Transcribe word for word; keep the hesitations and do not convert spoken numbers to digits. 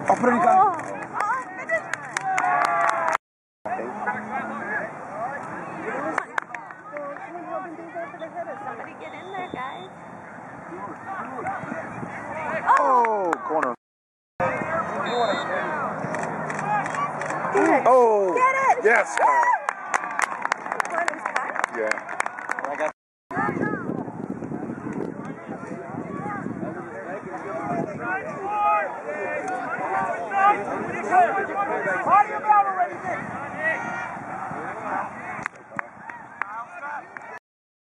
Oh, put it in. Oh. Somebody get in there, guys. Oh, corner. Get it. Oh. Get it. Yes. Yeah. I got. Party about already, Nick.